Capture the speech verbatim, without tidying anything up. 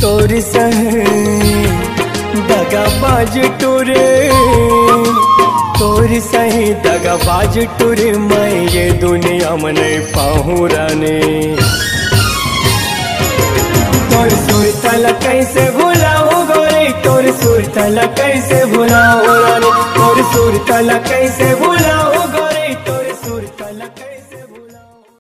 तोर सहे दगाबाज टोरे, तोर सही दगाबाज टोरे, मैं ये दुनिया में नहीं पाहूं रानी। तोर सुरतल कैसे भुलाऊं गोरी, तोर सुरतल कैसे भुलाऊं रानी, तोर सुरतल कैसे भुलाऊं